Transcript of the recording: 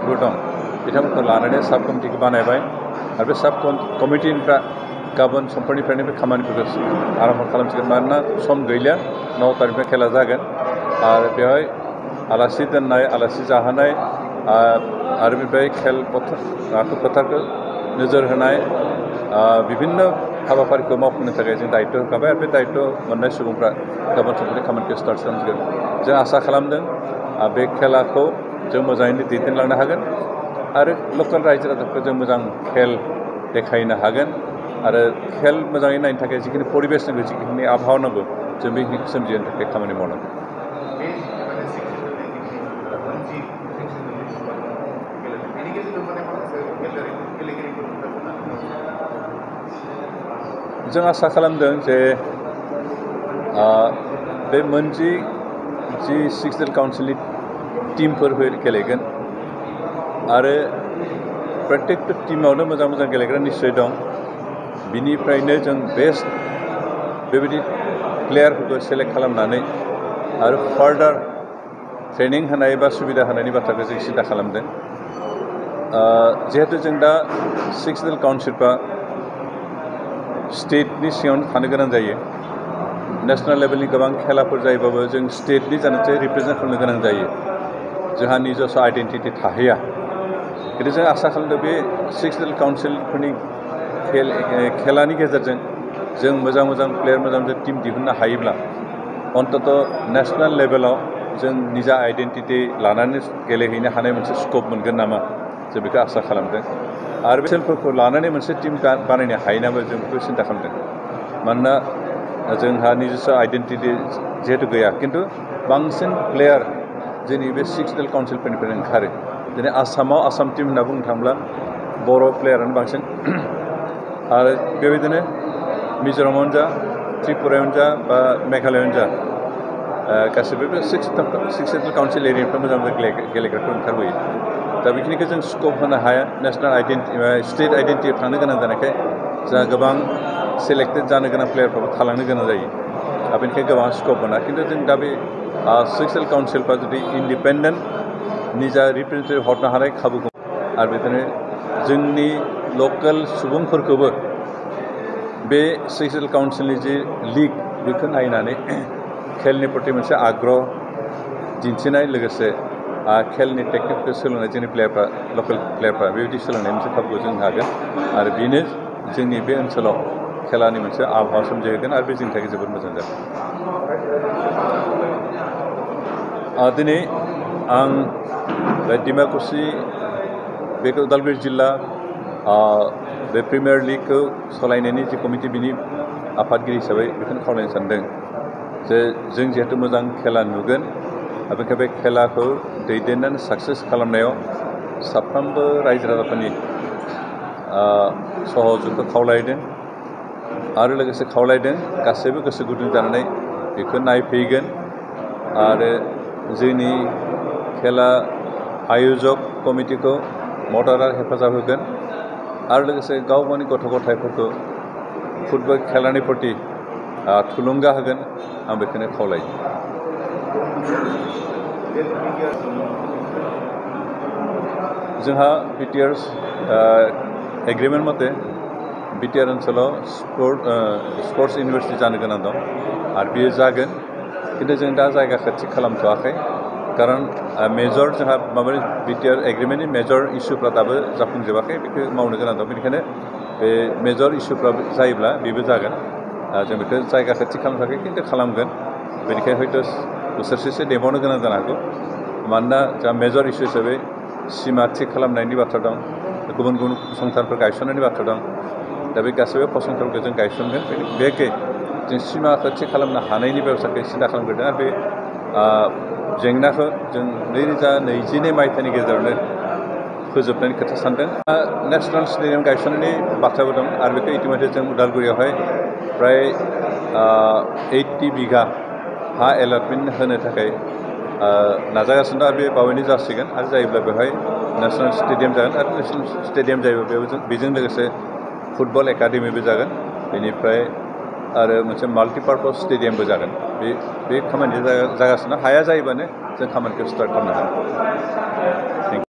मानसिफोर दं बिथांमोनखौ लानानै साब कमिटिखौ बानायबाय आरो बे साब कमिटिनिफ्राय गाबोन समफोरनिफ्रायनो बे खामानिफोरखौ आरम्भ खालामसिगोन मानोना सम गैलिया 9 तारिखनिफ्राय खेला जागोन आरो बेवहाय आलासि दोननाय आलासि जाहोनाय आरो बेनिफ्राय खेल फोथारखौ नोजोर होनाय विभिन्न हाबाफारिखौ मावफुंनो थाखाय जों दायित्व होखाबाय आरो बे दायित्व मोननाय सुबुंफ्रा गाबोन समफोरनि खामानिखौ स्टार्ट खालामसिगोन जों आसा खालामदों बे खेलाखौ जों मोजाङैनो दैदेनलांनो हागोन आरो लकेल रायजो राजाफोरखौ जों मोजां खेल देखायनो हागोन आरो खेल मोजाङै नायनो थाखाय जिखिनि परिबेस नांगौ जिखिनि आबहावा नांगौ जों बेखिनिखौ सोमजिहोनो थाखाय खामानि मावनांगौ जों आसा खालामदों जे बे मोनजि 6 जेल काउन्सिलनि टीमफोर गेलेगोन आरो प्रत्येकटा टीमावनो मोजां मोजां गेलेग्रा निश्चय दं बिनिफ्रायनो जों बेस्ट बेबायदि प्लेयारफोरखौ सेलेक्ट खालामनानै आरो फार्दार ट्रेनिं होनाय बा सुबिदा होनायनि बाथ्राखौ जों सिन्था खालामदों जिहेतु जों दा 6 जेल काउन्सिलफ्रा स्टेटनि सिङावनो थानो गोनां जायो नेशनेल लेभेलनि गोबां खेलाफोर जायोबाबो जों स्टेटनि जानोसै रिप्रेजेन्ट खालामनो गोनां जायो जोंहा निजस्व आइडेन्टिटि थाहैया खिन्थु जों आसा खालामदों बे 6 जेल काउन्सिलफोरनि खेलानि गेजेरजों जों मोजां मोजां प्लेयार मोजां मोजां टीम दिहुननो हायोब्ला अन्तत नेशनेल लेभेलाव जों निजा आइडेन्टिटि लानानै गेलेहैनो हानाय मोनसे स्कप मोनगोन नामा जों बेखौ आसा खालामदों आरो बे सेलफोरखौ लानानै मोनसे टीम बानायनो हायोनाबो जों बेखौ सिन्था खालामदों मानोना जोंहा निजस्व आइडेन्टिटि जिहेतु गैया खिन्थु बांसिन प्लेयार जोंनि बे 6 जेल काउन्सिलफोरनिफ्राय ओंखारो दिनै आसामाव आसाम टीम होनना बुंनो थाङोब्ला बर' प्लेयारानो बांसिन आरो बेबायदिनो मिज'रामावनो जा त्रिपुरायावनो जा बा मेघालयआवनो जा गासैबो बे 6 जेल काउन्सिल एरियानिफ्राय मोजां मोजां गेलेग्राफोर ओंखारबोयो दा बेखिनिखौ जों स्कप होनो हाया नेशनेल आइडेन्टिटि स्टेट आइडेन्टिटियाव थांनो गोनां जानायखाय जोंहा गोबां सेलेक्टेड जानो गोनां प्लेयारफ्राबो थालांनो गोनां जायो दा बेनिखायनो गोबां स्कप मोना खिन्थु जों दा बे 6 जेल काउन्सिलफ्रा जुदि इन्डिपेन्डेन्ट निजा रिप्रेजेन्टेटिभ हरनो हानाय खाबुखौ आरो बिदिनो जोंनि लकेल सुबुंफोरखौबो बे 6 जेल काउन्सिलनि जि लिग बेखौ नायनानै खेलनि प्रति मोनसे आग्रह दिन्थिनाय लोगोसे खेलनि टेकनिकखौ सोलोंनाय जोंनि प्लेयारफ्रा लकेल प्लेयारफ्रा बेबायदि सोलोंनाय मोनसे खाबुखौ जों हागोन आरो बेनो जोंनि बे ओनसोलाव खेलानि मोनसे आबहावा सोमजिहोगोन आरो बे जोंनि थाखाय जोबोद मोजां जागोन दिनै आं बे डिमाकुसि बे उदालगुरि जिल्ला बे प्रिमियार लिगखौ सालायनायनि जि कमिटि बिनि आफादगिरि हिसाबै बेखौनो खावलायनो सानदों जे जों जिहेतु मोजां खेला नुगोन बेनिखायनो बे खेलाखौ दैदेननानै साक्सेस खालामनायाव साफ्रोमबो रायजो राजाफोरनि सहजखौ खावलायदों आरो लोगोसे खावलायदों गासैबो गोसो गुदुं जानानै बेखौ नायफैगोन आरो जोंनि खेला आयजक कमिटिखौ मदद आरो हेफाजाब होगोन आरो लोगोसे गाव गावनि गथ' गथायफोरखौ फुटबल खेलानि प्रति थुलुंगा होगोन आं बेखौनो खावलायो जोंहा बिटिआर एग्रिमेन्ट मते बिटिआर ओनसोलाव स्पर्ट्स इउनिभार्सिटि जानो गोनां दं आरो बेयो जागोन खिन्थु जों दा जायगाखौ थिग खालामथ'वाखै खारन मेजर जोंहा माबानि बिटिआर एग्रिमेन्टनि मेजर इस्युफ्रा दाबो जाफुंजोबाखै बेखौ मावनो गोनां दं बेनिखायनो बे मेजर इस्युफ्रा जायोब्ला बेबो जागोन जों बेखौ जायगाखौ थिग खालामथ'वाखै खिन्थु खालामगोन बेनिखायनो हयथ' बोसोरसेसो नेबावनो गोनां जानो हागौ मानोना जोंहा मेजर इस्यु हिसाबै सिमा थिग खालामनायनि बाथ्रा दं गुबुन गुबुन फसंथानफोर गायसननायनि बाथ्रा दं दा बे गासैबो फसंथानफोरखौ जों गायसनगोन बेखे जों सिमाखौ थिग खालामनो हानायनि बेबस्थाखौ सिन्था खालामग्रोदों आरो बे जेंनाखौ जों 2022 मायथाइनि गेजेरावनो फोजोबनायनि खोथा सानदों नेशनेल स्टेडियाम गायसननायनि बाथ्राबो दं आरो बेखौ इतिमধ্যे जों उदालगुरियावहाय प्राय 80 बिघा हा एलटमेन्ट होनो थाखाय नाजागासिनो दं आरो बे बावैनो जासिगोन आरो जायोब्ला बेवहाय नेशनेल स्टेडियाम जागोन आरो नेशनेल स्टेडियाम जायोब्ला बेजों लोगोसे फुटबल एकाडेमिबो जागोन बेनिफ्राय आरो मोनसे माल्टिपार्पस स्टेडियामबो जागोन बे खामानिया जागासिनो हाया जायोबानो जों खामानिखौ स्टार्ट खालामनो हागोन।